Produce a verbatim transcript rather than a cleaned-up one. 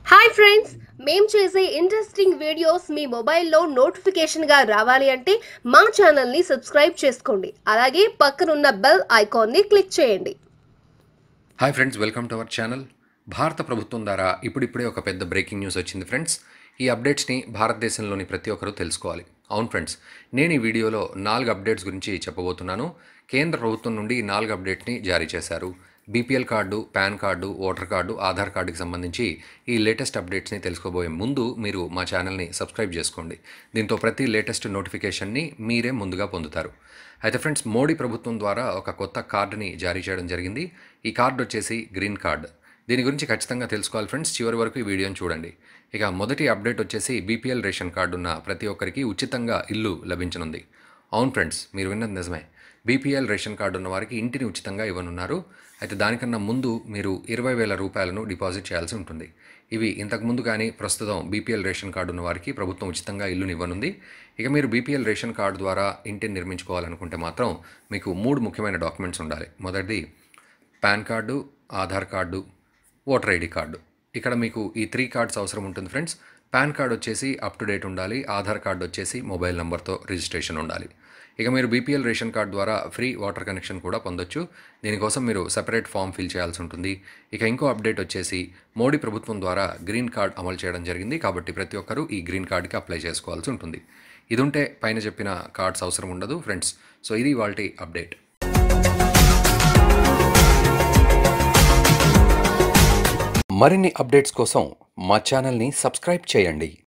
Hi friends, మేము చేసే interesting videos మీ మొబైల్లో నోటిఫికేషన్గా రావాలి అంటే మా ఛానల్ని సబ్స్క్రైబ్ చేసుకోండి. అలాగే పక్కనున్న బెల్ ఐకాన్ని క్లిక్ చేయండి. Hi friends, welcome to our channel. భారత ప్రభుత్వం ద్వారా ఇప్పుడిప్పుడే ఒక పెద్ద బ్రేకింగ్ న్యూస్ వచ్చింది ఫ్రెండ్స్. ఈ అప్డేట్స్ని భారతదేశంలోని ప్రతి ఒక్కరూ తెలుసుకోవాలి. అవును ఫ్రెండ్స్, నేను ఈ వీడియోలో నాలుగు అప్డేట్స్ గురించి చెప్పబోతున్నాను. కేంద్ర ప్రభుత్వం నుండి ఈ నాలుగు అప్డేట్ని జారీ చేశారు. BPL card, PAN card, voter card, Aadhaar కార్డుకి సంబంధించి ఈ లేటెస్ట్ అప్డేట్స్ని తెలుసుకోబోయే ముందు మీరు మా ఛానల్ని సబ్స్క్రైబ్ చేసుకోండి. దీంతో ప్రతి లేటెస్ట్ నోటిఫికేషన్ని మీరే ముందుగా పొందుతారు. అయితే ఫ్రెండ్స్, మోడీ ప్రభుత్వం ద్వారా ఒక కొత్త కార్డుని జారీ చేయడం జరిగింది. ఈ కార్డు వచ్చేసి గ్రీన్ కార్డ్. దీని గురించి ఖచ్చితంగా తెలుసుకోవాలి ఫ్రెండ్స్. చివరి వరకు ఈ వీడియోని చూడండి. ఇక మొదటి అప్డేట్ వచ్చేసి బీపీఎల్ రేషన్ కార్డు ఉన్న ప్రతి ఒక్కరికి ఉచితంగా ఇల్లు లభించనుంది. అవును ఫ్రెండ్స్, మీరు విన్నది నిజమే. బీపీఎల్ రేషన్ కార్డు ఉన్న వారికి ఇంటిని ఉచితంగా ఇవ్వనున్నారు. అయితే దానికన్నా ముందు మీరు ఇరవై వేల రూపాయలను డిపాజిట్ చేయాల్సి ఉంటుంది. ఇవి ఇంతకుముందు కానీ ప్రస్తుతం బీపీఎల్ రేషన్ కార్డు ఉన్న వారికి ప్రభుత్వం ఉచితంగా ఇల్లుని ఇవ్వనుంది. ఇక మీరు బీపీఎల్ రేషన్ కార్డు ద్వారా ఇంటిని నిర్మించుకోవాలనుకుంటే మాత్రం మీకు మూడు ముఖ్యమైన డాక్యుమెంట్స్ ఉండాలి. మొదటిది PAN card, Aadhaar card, voter ID card. ఇక్కడ మీకు ఈ త్రీ కార్డ్స్ అవసరం ఉంటుంది ఫ్రెండ్స్. పాన్ కార్డ్ వచ్చేసి అప్ టు డేట్ ఉండాలి. ఆధార్ కార్డు వచ్చేసి మొబైల్ నెంబర్తో రిజిస్ట్రేషన్ ఉండాలి. ఇక మీరు బీపీఎల్ రేషన్ కార్డు ద్వారా ఫ్రీ వాటర్ కనెక్షన్ కూడా పొందొచ్చు. దీనికోసం మీరు సెపరేట్ ఫామ్ ఫిల్ చేయాల్సి ఉంటుంది. ఇక ఇంకో అప్డేట్ వచ్చేసి మోడీ ప్రభుత్వం ద్వారా గ్రీన్ కార్డ్ అమలు చేయడం జరిగింది. కాబట్టి ప్రతి ఒక్కరూ ఈ గ్రీన్ కార్డ్కి అప్లై చేసుకోవాల్సి ఉంటుంది. ఇది ఉంటే పైన చెప్పిన కార్డ్స్ అవసరం ఉండదు ఫ్రెండ్స్. సో ఇది ఇవాల్టి అప్డేట్. మరిన్ని అప్డేట్స్ కోసం మా ఛానల్ని సబ్స్క్రైబ్ చేయండి.